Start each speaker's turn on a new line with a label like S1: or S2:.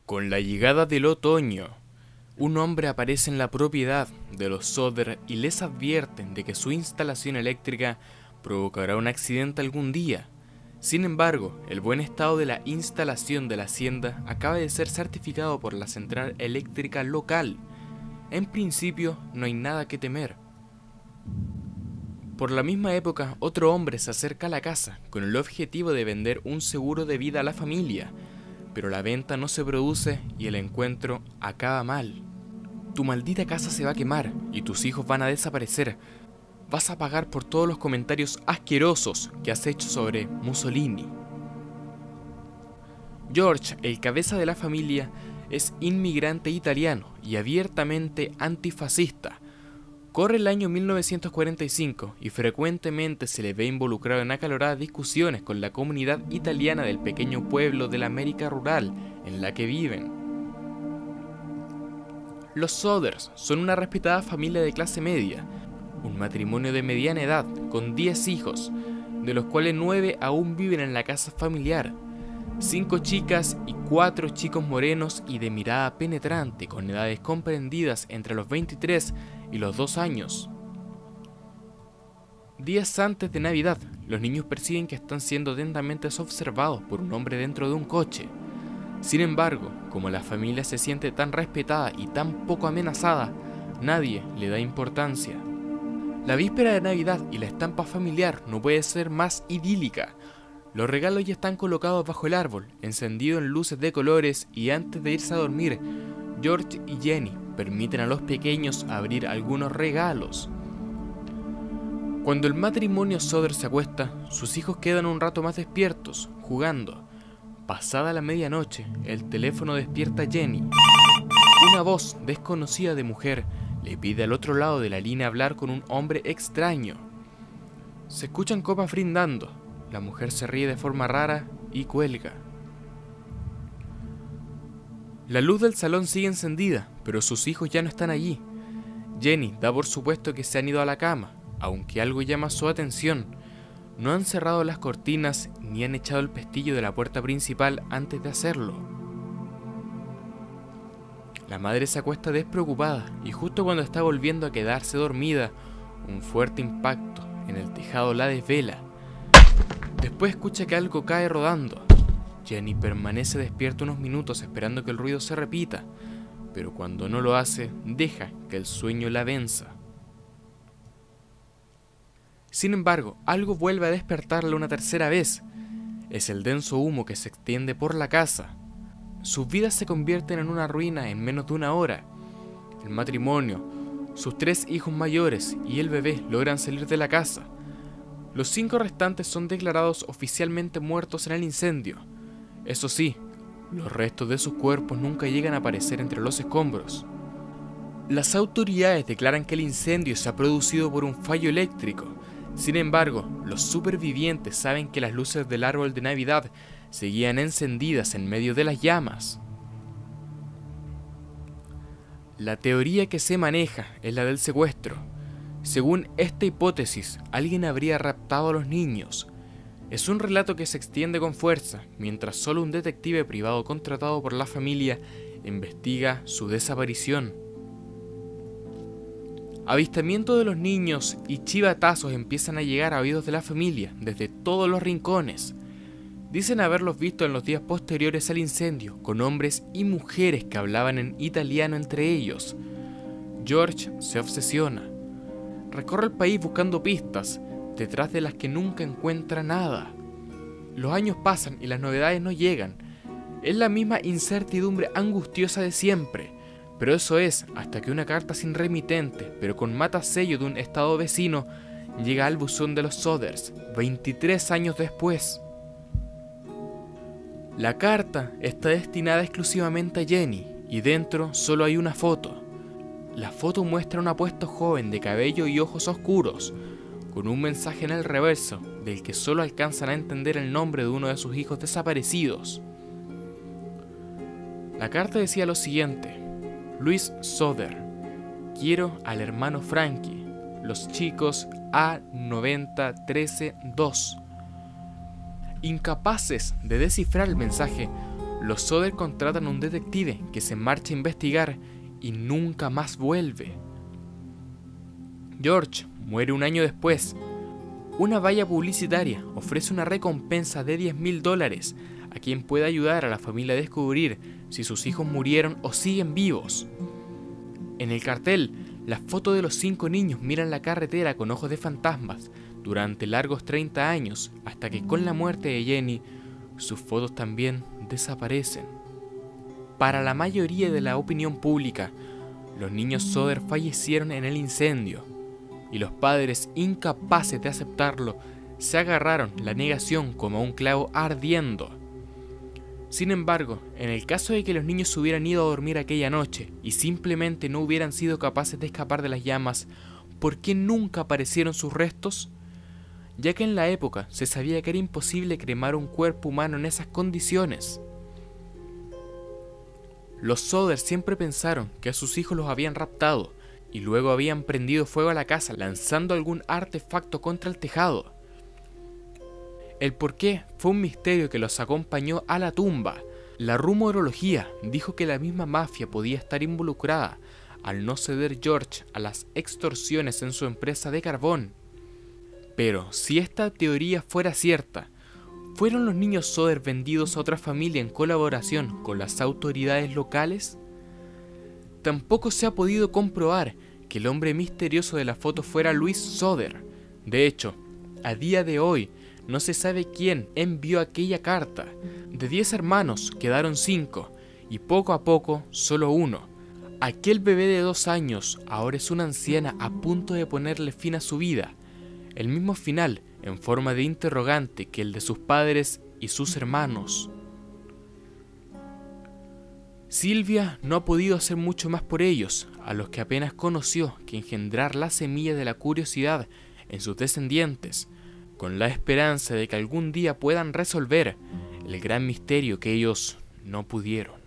S1: Con la llegada del otoño, un hombre aparece en la propiedad de los Soder y les advierten de que su instalación eléctrica provocará un accidente algún día. Sin embargo, el buen estado de la instalación de la hacienda acaba de ser certificado por la central eléctrica local. En principio, no hay nada que temer. Por la misma época, otro hombre se acerca a la casa con el objetivo de vender un seguro de vida a la familia, pero la venta no se produce y el encuentro acaba mal. Tu maldita casa se va a quemar y tus hijos van a desaparecer. Vas a pagar por todos los comentarios asquerosos que has hecho sobre Mussolini. George, el cabeza de la familia, es inmigrante italiano y abiertamente antifascista. Corre el año 1945 y frecuentemente se le ve involucrado en acaloradas discusiones con la comunidad italiana del pequeño pueblo de la América rural en la que viven. Los Soders son una respetada familia de clase media, un matrimonio de mediana edad con 10 hijos, de los cuales 9 aún viven en la casa familiar. 5 chicas y 4 chicos morenos y de mirada penetrante con edades comprendidas entre los 23 y los 2 años. Días antes de Navidad, los niños perciben que están siendo atentamente observados por un hombre dentro de un coche. Sin embargo, como la familia se siente tan respetada y tan poco amenazada, nadie le da importancia. La víspera de Navidad y la estampa familiar no puede ser más idílica. Los regalos ya están colocados bajo el árbol, encendidos en luces de colores, y antes de irse a dormir, George y Jenny permiten a los pequeños abrir algunos regalos. Cuando el matrimonio Soder se acuesta, sus hijos quedan un rato más despiertos, jugando. Pasada la medianoche, el teléfono despierta a Jenny. Una voz desconocida de mujer le pide al otro lado de la línea hablar con un hombre extraño. Se escuchan copas brindando. La mujer se ríe de forma rara y cuelga. La luz del salón sigue encendida, pero sus hijos ya no están allí. Jenny da por supuesto que se han ido a la cama, aunque algo llama su atención. No han cerrado las cortinas ni han echado el pestillo de la puerta principal antes de hacerlo. La madre se acuesta despreocupada y justo cuando está volviendo a quedarse dormida, un fuerte impacto en el tejado la desvela. Después escucha que algo cae rodando. Jenny permanece despierta unos minutos esperando que el ruido se repita, pero cuando no lo hace, deja que el sueño la venza. Sin embargo, algo vuelve a despertarla una tercera vez. Es el denso humo que se extiende por la casa. Sus vidas se convierten en una ruina en menos de una hora. El matrimonio, sus 3 hijos mayores y el bebé logran salir de la casa. Los 5 restantes son declarados oficialmente muertos en el incendio. Eso sí, los restos de sus cuerpos nunca llegan a aparecer entre los escombros. Las autoridades declaran que el incendio se ha producido por un fallo eléctrico. Sin embargo, los supervivientes saben que las luces del árbol de Navidad seguían encendidas en medio de las llamas. La teoría que se maneja es la del secuestro. Según esta hipótesis, alguien habría raptado a los niños. Es un relato que se extiende con fuerza, mientras solo un detective privado contratado por la familia investiga su desaparición. Avistamientos de los niños y chivatazos empiezan a llegar a oídos de la familia desde todos los rincones. Dicen haberlos visto en los días posteriores al incendio, con hombres y mujeres que hablaban en italiano entre ellos. George se obsesiona. Recorre el país buscando pistas, detrás de las que nunca encuentra nada. Los años pasan y las novedades no llegan. Es la misma incertidumbre angustiosa de siempre, pero eso es hasta que una carta sin remitente, pero con matasello de un estado vecino, llega al buzón de los Soders, 23 años después. La carta está destinada exclusivamente a Jenny, y dentro solo hay una foto. La foto muestra a un apuesto joven de cabello y ojos oscuros, con un mensaje en el reverso del que solo alcanzan a entender el nombre de uno de sus hijos desaparecidos. La carta decía lo siguiente: Luis Soder, quiero al hermano Frankie, los chicos A90 13 2. Incapaces de descifrar el mensaje, Los Soder contratan a un detective que se marcha a investigar y nunca más vuelve. George muere un año después. Una valla publicitaria ofrece una recompensa de $10.000 a quien pueda ayudar a la familia a descubrir si sus hijos murieron o siguen vivos. En el cartel, las fotos de los 5 niños miran la carretera con ojos de fantasmas durante largos 30 años, hasta que con la muerte de Jenny, sus fotos también desaparecen. Para la mayoría de la opinión pública, los niños Soder fallecieron en el incendio, y los padres, incapaces de aceptarlo, se agarraron la negación como a un clavo ardiendo. Sin embargo, en el caso de que los niños se hubieran ido a dormir aquella noche y simplemente no hubieran sido capaces de escapar de las llamas, ¿por qué nunca aparecieron sus restos? Ya que en la época se sabía que era imposible cremar un cuerpo humano en esas condiciones. Los Soder siempre pensaron que a sus hijos los habían raptado y luego habían prendido fuego a la casa lanzando algún artefacto contra el tejado. El porqué fue un misterio que los acompañó a la tumba. La rumorología dijo que la misma mafia podía estar involucrada al no ceder George a las extorsiones en su empresa de carbón. Pero si esta teoría fuera cierta, ¿fueron los niños Soder vendidos a otra familia en colaboración con las autoridades locales? Tampoco se ha podido comprobar que el hombre misterioso de la foto fuera Louis Soder. De hecho, a día de hoy no se sabe quién envió aquella carta. De 10 hermanos quedaron 5 y poco a poco solo uno. Aquel bebé de 2 años ahora es una anciana a punto de ponerle fin a su vida. El mismo final en forma de interrogante que el de sus padres y sus hermanos. Silvia no ha podido hacer mucho más por ellos, a los que apenas conoció que engendrar la semilla de la curiosidad en sus descendientes, con la esperanza de que algún día puedan resolver el gran misterio que ellos no pudieron.